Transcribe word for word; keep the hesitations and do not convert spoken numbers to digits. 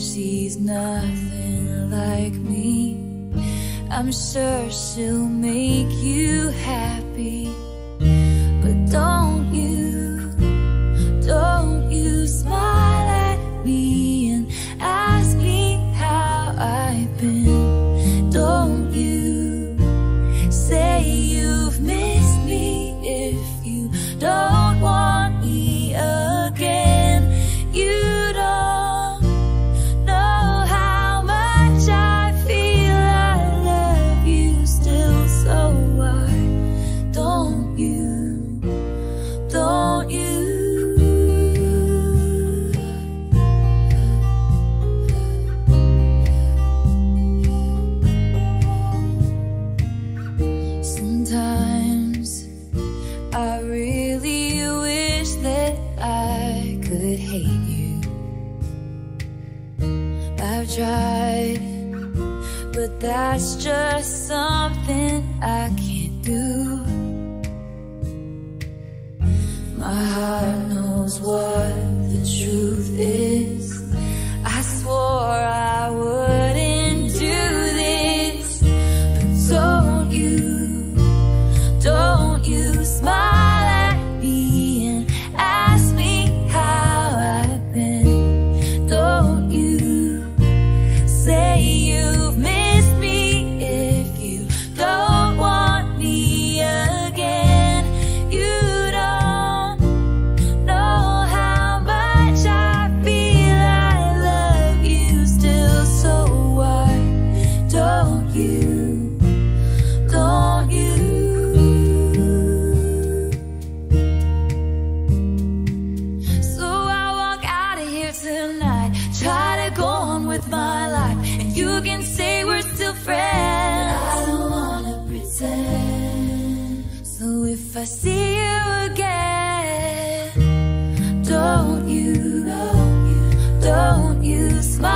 she's nothing like me. I'm sure she'll make you happy. But don't you, don't you smile at me and ask me how I've been. Don't you say you've missed me if you don't want me again. You don't know how much I feel I love you still, so why don't you, don't you? Sometimes I really wish that I could hate you. I've tried, but that's just something I can't do. My heart knows what the truth is. I swore I wouldn't do this, but don't you, don't you smile at me and ask me how I've been. Don't you say you've missed me if you don't want me again. You don't know how much I feel I love you still, so why don't you, don't you? So I walk out of here tonight, try to go on with my life, and you can say we're still friends. I don't wanna pretend. So if I see you again, don't you, don't you, don't you smile